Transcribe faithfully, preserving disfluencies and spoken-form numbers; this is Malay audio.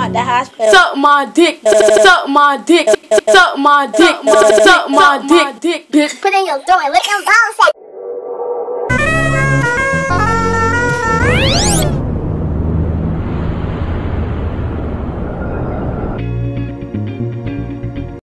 at the hospital. Suck my dick, suck my dick, suck my dick, suck my dick, bitch. Put in your throat and lick them balls.